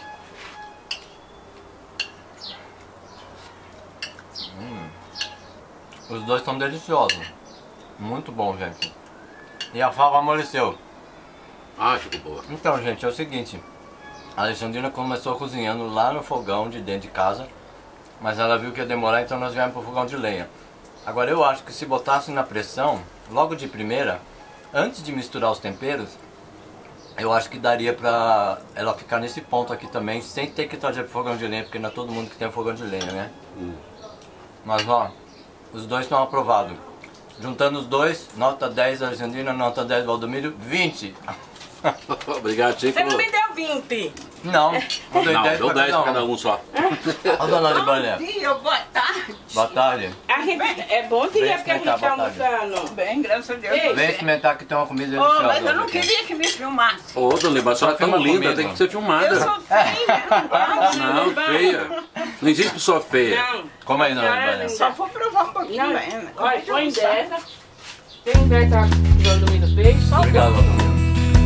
Os dois são deliciosos. Muito bom, gente. E a fava amoleceu. Ah, ficou boa. Então, gente, é o seguinte. A Alexandrina começou cozinhando lá no fogão de dentro de casa. Mas ela viu que ia demorar, então nós viemos pro fogão de lenha. Agora eu acho que se botasse na pressão, logo de primeira, antes de misturar os temperos, eu acho que daria pra ela ficar nesse ponto aqui também, sem ter que trazer pro fogão de lenha, porque não é todo mundo que tem fogão de lenha, né? Mas ó, os dois estão aprovados. Juntando os dois, nota 10 Alexandrina, nota 10 Valdomiro, 20. Obrigado, Chico. Você não me deu 20. Não, eu dei Não, 10 deu pra 10 pra cada um só. Ó, dona Libané. Bom dia, boa tarde. Boa tarde. A gente, é bom dia Vem porque a gente tá experimentar, boa tarde. almoçando. Bem, graças a Deus. Ei, Vem experimentar que tem uma comida Oh, deliciosa. mas eu não hoje aqui. queria que me filmasse. Ô, dona Liba, a senhora é tão filma linda, comigo. tem que ser filmada. Eu sou feia, Não, feia. Não existe pessoa feia. Não. Como aí, dona Senhora, Libané? só vou provar um pouquinho Não, ainda. olha, põe dessa. Tem dessa que o Valdomiro fez. Obrigado, Valdomiro.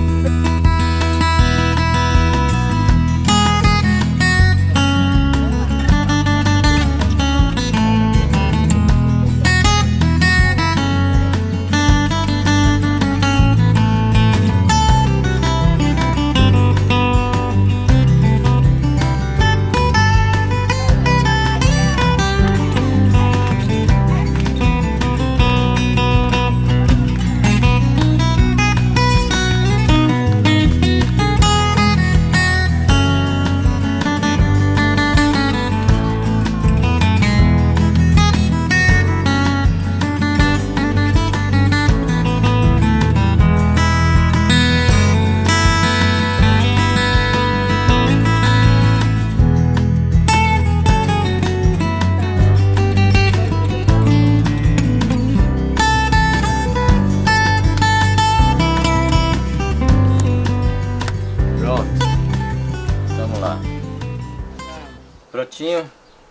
Prontinho?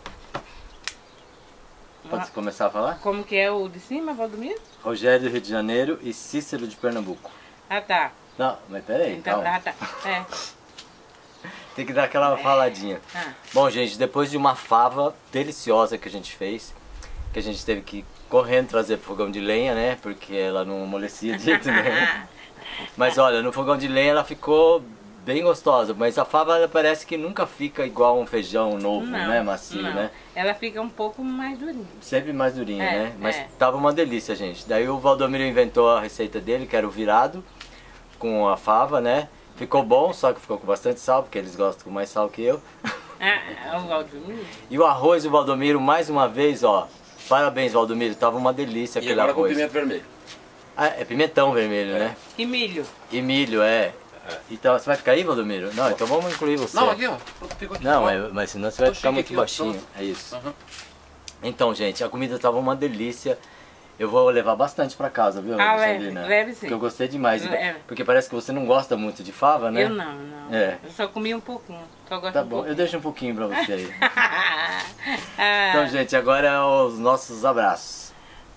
Pode começar a falar? Como que é o de cima, Valdomiro? Rogério do Rio de Janeiro e Cícero de Pernambuco. Ah, tá. Não, mas peraí, Então, calma. ah, tá. É. Tem que dar aquela faladinha. Ah. Bom, gente, depois de uma fava deliciosa que a gente fez, que a gente teve que correndo trazer pro fogão de lenha, né? Porque ela não amolecia de jeito nenhum. Mas olha, no fogão de lenha ela ficou bem gostosa, mas a fava ela parece que nunca fica igual um feijão novo, Não, né? Macio, não. né? Ela fica um pouco mais durinha. Sempre mais durinha, É, né? Mas é. tava uma delícia, gente. Daí o Valdomiro inventou a receita dele, que era o virado com a fava, né? Ficou bom, só que ficou com bastante sal, porque eles gostam com mais sal que eu. Ah, o Valdomiro? E o arroz do Valdomiro, mais uma vez, ó. Parabéns, Valdomiro. Tava uma delícia E aquele agora com arroz. pimenta vermelha. Ah, é pimentão vermelho, né? E milho? E milho, é. Então, você vai ficar aí, Valdomiro? Não, então vamos incluir você. Não, aqui ó. Fico aqui. Não, ó. mas senão você vai Tô ficar chique muito aqui, ó, baixinho. É isso. Aham. Então, gente, a comida tava uma delícia. Eu vou levar bastante pra casa, viu, Ah, Alexandrina? leve sim. Porque eu gostei demais. Leve. Porque parece que você não gosta muito de fava, né? Eu não, não. É. Eu só comi um pouquinho. Só gosto Tá um bom, pouquinho. eu deixo um pouquinho pra você aí. Ah, Então, gente, agora é os nossos abraços.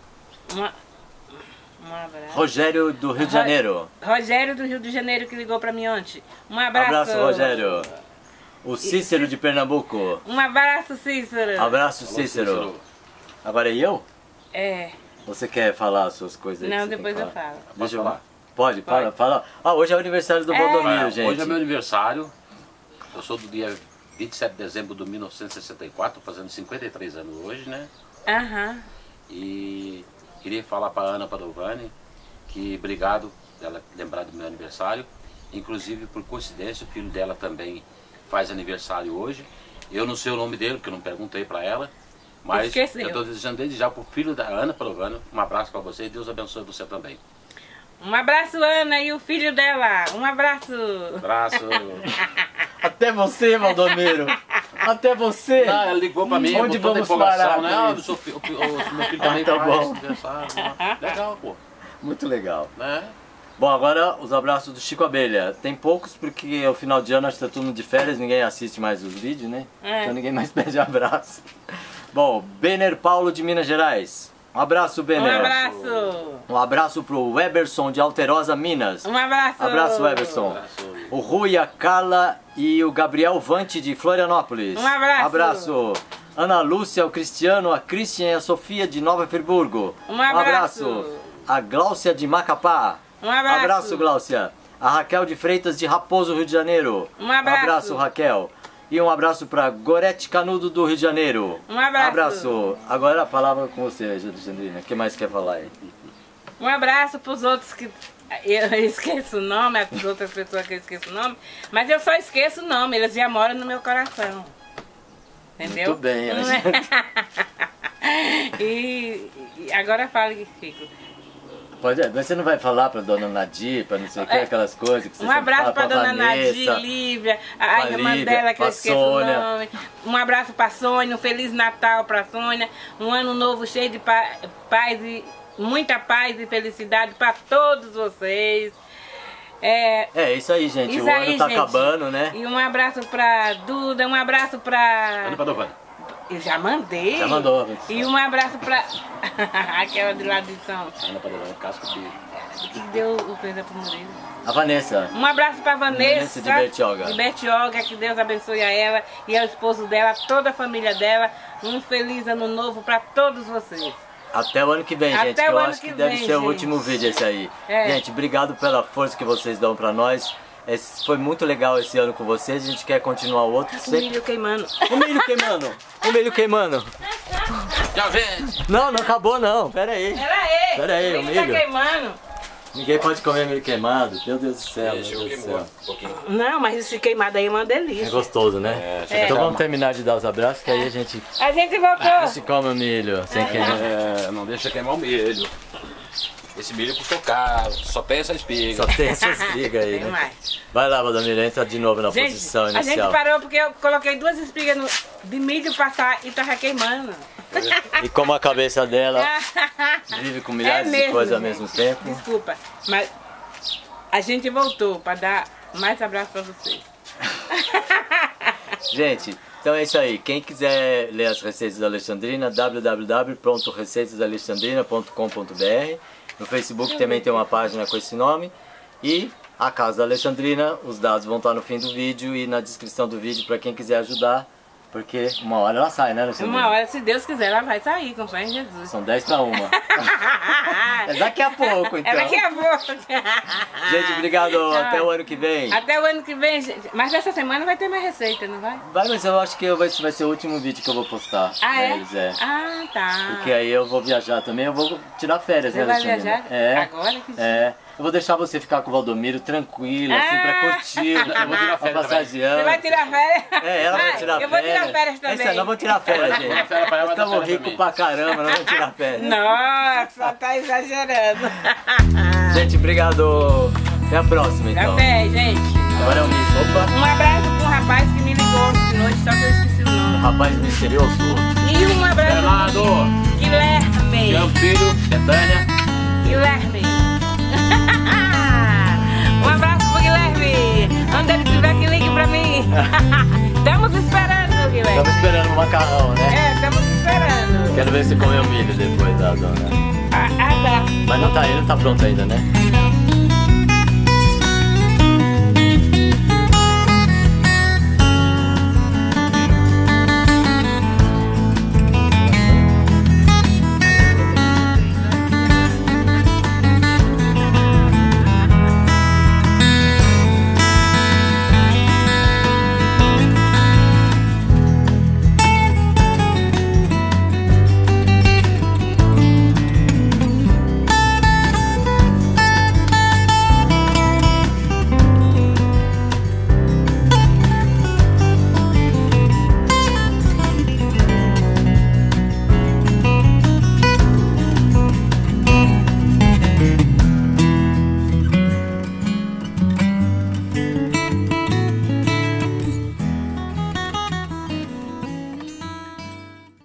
um abraço. Rogério do Rio de Janeiro. Rogério do Rio de Janeiro que ligou pra mim ontem. Um abraço. Abraço, Rogério. O Cícero de Pernambuco. Um abraço, Cícero. Abraço, Cícero. Agora é eu? É. Você quer falar as suas coisas aí? que Não, você tem depois que eu falar? falo. Deixa eu falar? Pode, fala. Ah, hoje é o aniversário do Valdomiro, gente. Hoje é meu aniversário. Eu sou do dia 27 de dezembro de 1964, fazendo 53 anos hoje, né? Aham. E queria falar para Ana Padovani que obrigado dela lembrar do meu aniversário. Inclusive, por coincidência, o filho dela também faz aniversário hoje. Eu não sei o nome dele, porque eu não perguntei para ela. Mas Esqueceu. eu estou desejando desde já para o filho da Ana Padovani um abraço para você e Deus abençoe você também. Um abraço, Ana, e o filho dela. Um abraço. Abraço. Até você, Valdomiro. Até você. Não, ela ligou pra mim, Onde com toda a vamos parar empolgação, né? com Ah, isso? meu filho também tá faz bom. aniversário. Legal, pô. Muito legal. Né? Bom, agora os abraços do Chico Abelha. Tem poucos porque é o final de ano, acho que tá todo mundo de férias, ninguém assiste mais os vídeos, né? Então ninguém mais pede abraço. Bom, Benner Paulo de Minas Gerais. Um abraço, Um Benner. abraço. Um abraço pro Weberson de Alterosa, Minas. Um abraço. Abraço, Weberson. Abraço. O Rui, a Carla e o Gabriel Vante de Florianópolis. Um abraço. Abraço. Ana Lúcia, o Cristiano, a Christian e a Sofia de Nova Friburgo. Um abraço. A Gláucia de Macapá. Um abraço. Abraço, Gláucia. A Raquel de Freitas de Raposo, Rio de Janeiro. Um abraço. Abraço, Raquel. E um abraço para Gorete Canudo do Rio de Janeiro. Um abraço. Abraço. Agora a palavra com você, Alexandrina. O que mais quer falar aí? Um abraço para os outros que eu esqueço o nome, as outras pessoas que eu esqueço o nome, mas eu só esqueço o nome, eles já moram no meu coração. Entendeu? Muito bem, Alexandrina. E agora fala que fico. Pode, mas você não vai falar pra dona Nadir, pra não sei o que, aquelas coisas que você Um sempre abraço fala para dona Vanessa, Nadir, Lívia, a irmã Lívia, dela que eu pra esqueço Sônia. o nome. Um abraço para Sônia, um Feliz Natal para Sônia, um ano novo cheio de paz e muita paz e felicidade para todos vocês. É isso aí, gente. Isso o ano aí, tá gente. acabando, né? E um abraço pra Duda, um abraço pra... Ana Padovani. Eu já mandei. Já mandou. E um abraço pra... Aquela de lá de São... Ana Padovani, casco dele. Que deu o coisa pro Murilo. A Vanessa. Um abraço pra Vanessa. de Bertioga. De Bertioga, que Deus abençoe a ela e ao esposo dela, toda a família dela. Um feliz ano novo pra todos vocês. Até o ano que vem, Até gente. o Que eu ano acho que que deve vem, ser o gente. último vídeo esse aí. É. Gente, obrigado pela força que vocês dão pra nós. Foi muito legal esse ano com vocês. A gente quer continuar o outro. O milho queimando. O milho queimando. O milho queimando. Tchau, gente. Não acabou não. Pera aí. Pera aí, o milho. tá queimando. Ninguém pode comer milho queimado. Meu Deus do céu. Deixa eu Meu Deus do queimar céu. um pouquinho. Não, mas esse queimado aí é uma É delícia. gostoso, né? deixa eu Então pegar vamos terminar de dar os abraços, que aí a gente A gente voltou. se come o milho sem queimar. não deixa queimar o milho. Esse milho custou caro, só tem essa espiga. Só tem essas espigas aí, Tem né? mais. Vai lá, Valdomiro, entra de novo na Gente, posição a gente inicial. parou porque eu coloquei 2 espigas de milho passar e tava queimando. E como a cabeça dela vive com milhares de mesmo, coisas ao gente. mesmo tempo. Desculpa, mas a gente voltou para dar mais abraço para vocês. Gente, então é isso aí. Quem quiser ler as receitas da Alexandrina, www.receitasalexandrina.com.br. No Facebook também tem uma página com esse nome. E a Casa da Alexandrina, os dados vão estar no fim do vídeo e na descrição do vídeo para quem quiser ajudar. Porque uma hora ela sai, né, Alexandrina? Uma hora, se Deus quiser, ela vai sair, com fé em Jesus. São 10 para 1. É daqui a pouco, então. É daqui a pouco. Gente, obrigado. Até o ano que vem. Até o ano que vem, gente. Mas essa semana vai ter mais receita, não vai? Vai, mas eu acho que vai ser o último vídeo que eu vou postar. Ah, é? Eles, Ah, tá. Porque aí eu vou viajar também, eu vou tirar férias, Você né, vai Alexandrina? viajar? É. Agora que É. Eu vou deixar você ficar com o Valdomiro tranquilo, assim, pra curtir. Eu vou tirar férias passageando. Você vai tirar férias? É, ela vai tirar Eu vou férias. tirar férias também. Nós vamos tirar férias, gente. Tirar férias pra ela, Nós vai dar estamos férias ricos também. pra caramba, nós vamos tirar férias. Nossa, tá exagerando. Gente, obrigado. Até a próxima, então. Até, gente. Agora é o Nisso. Opa. Um abraço pro rapaz que me ligou de noite, só que eu esqueci o nome. Rapaz misterioso. E um abraço Bernardo, pro Guilherme. Jean Filho, Betânia. Guilherme. Um abraço pro Guilherme. Onde ele estiver, que ligue pra mim. Estamos esperando, Guilherme. Estamos esperando o macarrão, né? É, estamos esperando. Quero ver se comeu milho depois da dona. Tá. Mas não tá, ele não tá pronto ainda, né? Não.